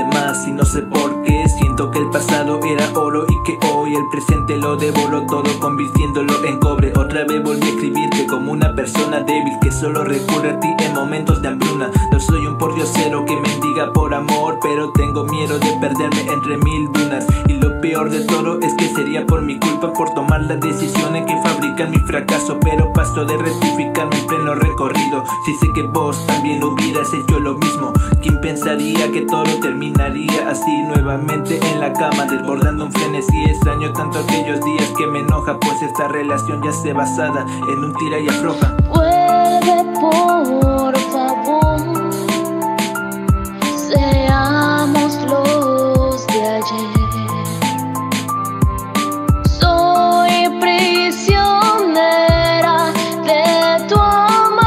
más y no sé por qué. Siento que el pasado era oro y que hoy el presente lo devoro todo, convirtiéndolo en cobre. Otra vez volví a escribirte como una persona débil que solo recurre a ti en momentos de hambruna. No soy un pordiosero que mendiga por amor, pero tengo miedo de perderme entre mil dunas. Y lo peor de todo es que sería por mi culpa, por tomar las decisiones que fabrican mi fracaso. Pero paso de rectificarme en pleno recorrido. Si sé que vos también hubieras hecho lo mismo, ¿quién pensaría que todo terminaría así? Nuevamente en la cama, desbordando un frenesí. Extraño tanto aquellos días que me enoja, pues esta relación ya se basada en un tira y afloja. Vuelve por favor, seamos los de ayer. Soy prisionera de tu amor.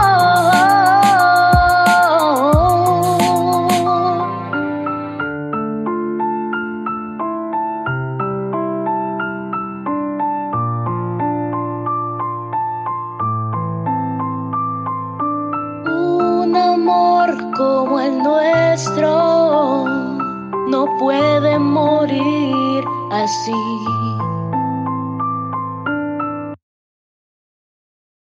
Un amor como el nuestro no puede morir así.